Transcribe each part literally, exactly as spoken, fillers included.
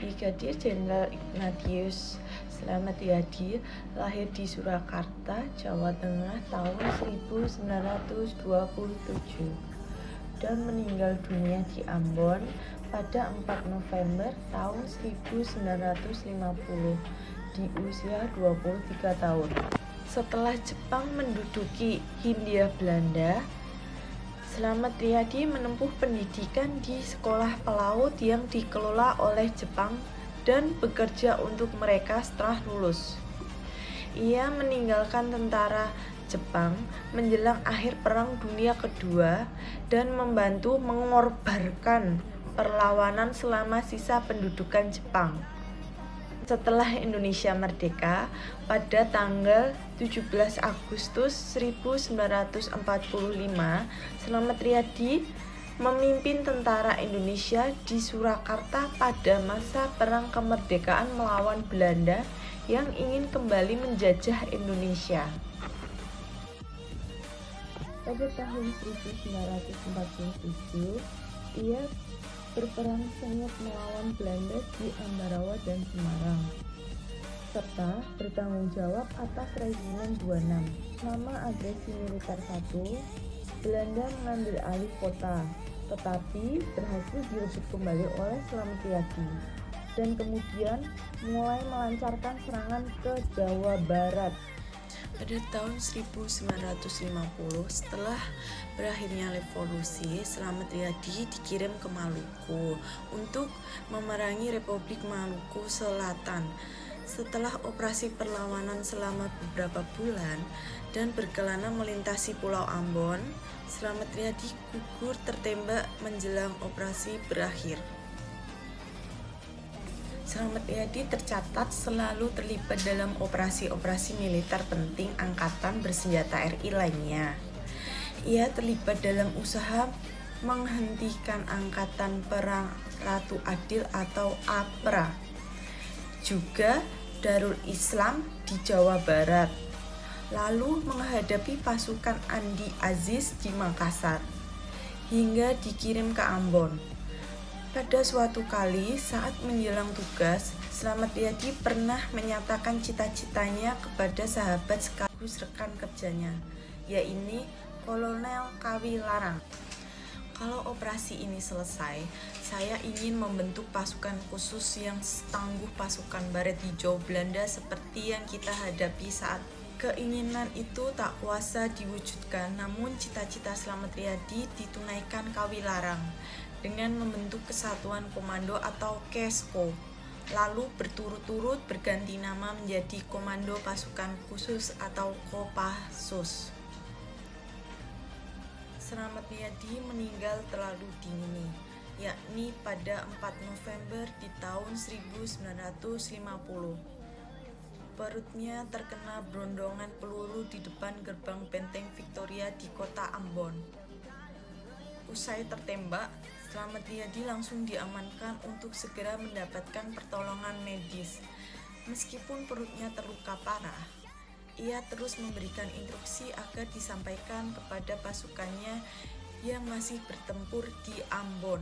Brigadir Jenderal Ignatius Slamet Riyadi lahir di Surakarta, Jawa Tengah tahun seribu sembilan ratus dua puluh tujuh dan meninggal dunia di Ambon pada empat November tahun seribu sembilan ratus lima puluh di usia dua puluh tiga tahun. Setelah Jepang menduduki Hindia Belanda, Slamet Riyadi menempuh pendidikan di sekolah pelaut yang dikelola oleh Jepang dan bekerja untuk mereka setelah lulus. Ia meninggalkan tentara Jepang menjelang akhir Perang Dunia Kedua dan membantu mengorbankan perlawanan selama sisa pendudukan Jepang. Setelah Indonesia merdeka pada tanggal tujuh belas Agustus seribu sembilan ratus empat puluh lima, Slamet Riyadi memimpin tentara Indonesia di Surakarta pada masa Perang Kemerdekaan melawan Belanda yang ingin kembali menjajah Indonesia. Pada tahun seribu sembilan ratus empat puluh tujuh, ia berperang sengit melawan Belanda di Ambarawa dan Semarang, serta bertanggung jawab atas Regimen dua puluh enam. Selama agresi militer satu, Belanda mengambil alih kota, tetapi berhasil direbut kembali oleh Slamet Riyadi, dan kemudian mulai melancarkan serangan ke Jawa Barat. Pada tahun seribu sembilan ratus lima puluh, setelah berakhirnya revolusi, Slamet Riyadi dikirim ke Maluku untuk memerangi Republik Maluku Selatan. Setelah operasi perlawanan selama beberapa bulan dan berkelana melintasi Pulau Ambon, Slamet Riyadi gugur tertembak menjelang operasi berakhir. Slamet Riyadi tercatat selalu terlibat dalam operasi-operasi militer penting Angkatan Bersenjata R I lainnya. Ia terlibat dalam usaha menghentikan Angkatan Perang Ratu Adil atau A P R A, juga Darul Islam di Jawa Barat, lalu menghadapi pasukan Andi Aziz di Makassar, hingga dikirim ke Ambon. Pada suatu kali saat menjelang tugas, Slamet Riyadi pernah menyatakan cita-citanya kepada sahabat sekaligus rekan kerjanya, yaitu Kolonel Kawi Larang. Kalau operasi ini selesai, saya ingin membentuk pasukan khusus yang setangguh pasukan baret hijau Belanda seperti yang kita hadapi saat. Keinginan itu tak kuasa diwujudkan, namun cita-cita Slamet Riyadi ditunaikan Kawi Larang dengan membentuk Kesatuan Komando atau KESKO, lalu berturut-turut berganti nama menjadi Komando Pasukan Khusus atau Kopassus. Slamet Riyadi meninggal terlalu dini, yakni pada empat November di tahun seribu sembilan ratus lima puluh. Perutnya terkena berondongan peluru di depan gerbang benteng Victoria di kota Ambon. Usai tertembak, Slamet Riyadi langsung diamankan untuk segera mendapatkan pertolongan medis. Meskipun perutnya terluka parah, ia terus memberikan instruksi agar disampaikan kepada pasukannya yang masih bertempur di Ambon.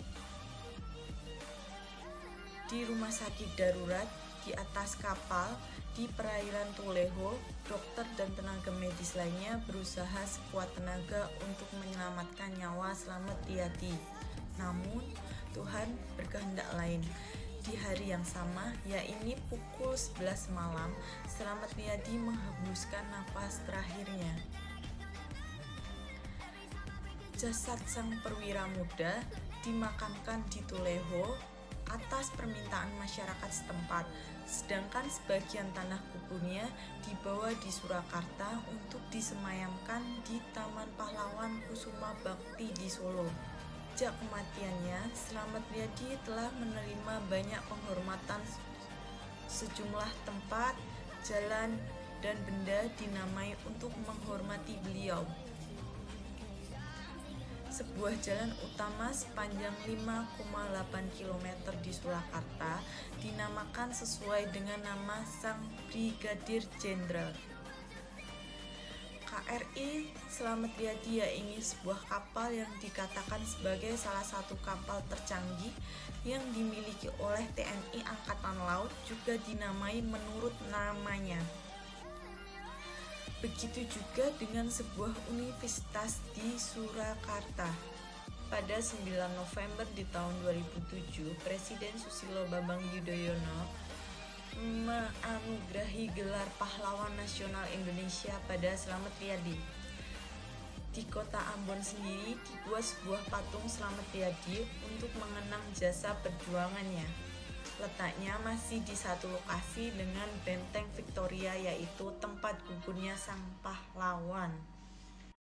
Di rumah sakit darurat, di atas kapal, di perairan Tuleho, dokter dan tenaga medis lainnya berusaha sekuat tenaga untuk menyelamatkan nyawa Slamet Riyadi. Namun, Tuhan berkehendak lain. Di hari yang sama, yaitu pukul sebelas malam, Slamet Riyadi menghembuskan napas terakhirnya. Jasad sang perwira muda dimakamkan di Tuleho atas permintaan masyarakat setempat, sedangkan sebagian tanah kuburnya dibawa di Surakarta untuk disemayamkan di Taman Pahlawan Kusuma Bakti di Solo. Sejak kematiannya, Slamet Riyadi telah menerima banyak penghormatan. Sejumlah tempat, jalan, dan benda dinamai untuk menghormati beliau. Sebuah jalan utama sepanjang lima koma delapan kilometer di Surakarta dinamakan sesuai dengan nama sang Brigadir Jenderal. K R I Slamet Riyadi ini sebuah kapal yang dikatakan sebagai salah satu kapal tercanggih yang dimiliki oleh T N I Angkatan Laut, juga dinamai menurut namanya. Begitu juga dengan sebuah universitas di Surakarta. Pada sembilan November di tahun dua ribu tujuh, Presiden Susilo Bambang Yudhoyono menganugerahi gelar Pahlawan Nasional Indonesia pada Slamet Riyadi. Di kota Ambon sendiri dibuat sebuah patung Slamet Riyadi untuk mengenang jasa perjuangannya. Letaknya masih di satu lokasi dengan benteng Victoria, yaitu tempat gugurnya sang pahlawan.